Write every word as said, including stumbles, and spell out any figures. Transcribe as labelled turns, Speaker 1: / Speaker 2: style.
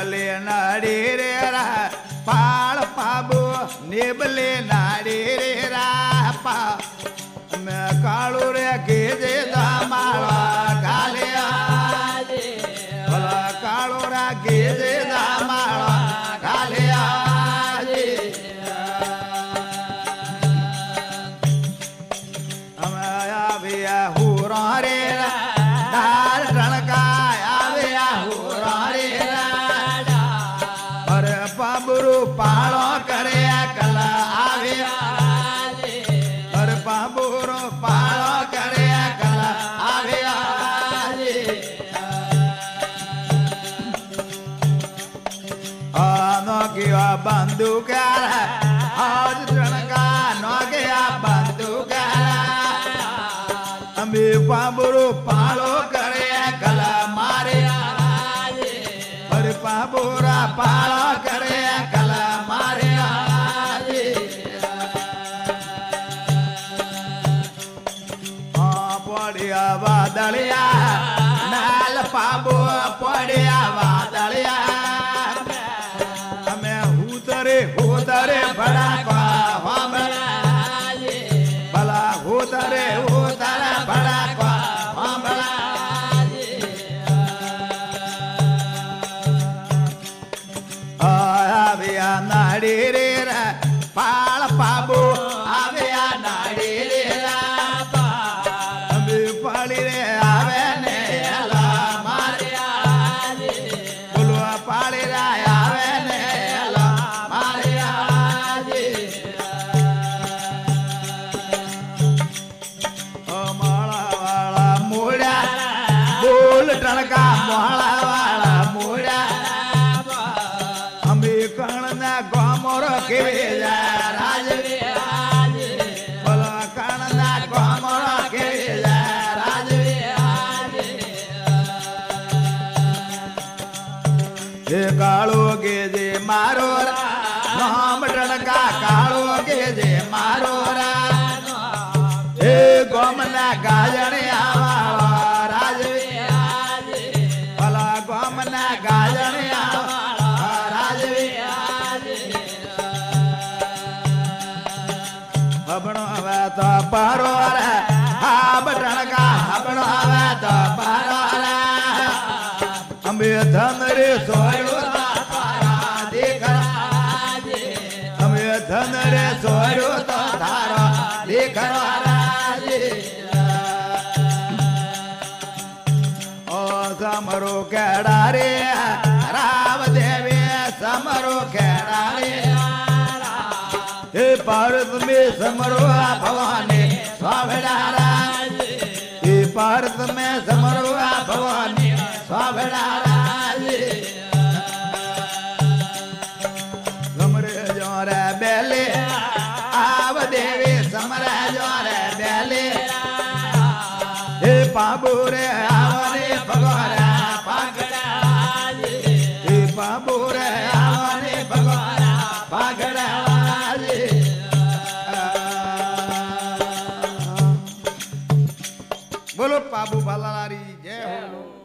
Speaker 1: निबले नाड़ी रे रा पाल पाबो निबले नाड़ी रे रा पा मैं कालू रे के दे दामाला काले आजे भला कालू रा के दे दामाला काले आजे हमाया बिया हुरा रे डार रणका आविया हुरा रे अरे पाबरू पालो करे कला आविया अरे पाबरू पालो करे कला आविया नो किया बंदूक आज रणका नो गया बंदूक अमी पाबरू पालो करे कला मारे अरे पाबूरा पालो करे कला मारे हाँ पड़िया वादलिया नाल पाबू पड़िया वादलिया हमें हुतरे हुतरे बड़ा का भला हुतरे हुतरे बड़ा का आविया नाड़ी रे रा पाल पाबू आविया नाड़ी रे रा अभी पाली रे आवे ने अला मारिया बोलो पाली रे आवे ने अला मारिया ओ माला वाला मोड़ा बोल टणका माला वाला मोड़ा कणना गोमर के जा राजवे आज बोला कणना गोमर के जा राजवे आज ये कालो के जे मारो नाम टणका कालो के जे मारो रा ए गोमना गाजने आवा राजवे आज बोला गोमना गाजने आवा हबणो हवे तो पारो रे हाब टणका हबणो हवे तो पारो रे अम्बे धन रे सोयो तारा देख राजे अम्बे धन रे सोयो तो तारा देख राजे ओ समरो केड़ा रे राम देवी समरो केड़ा रे हे भारत में समरो भवानी स्वाभिड़ा राज हे भारत में समरो भवानी स्वाभिड़ा राज समरे जोरे बेले आव देवी समरे जोरे बेले हे पाबूरे आवने भगवान पागड़ा हे पाबूरे आवने भगवान पागड़ा बोलो पाबू बालारी जय हो।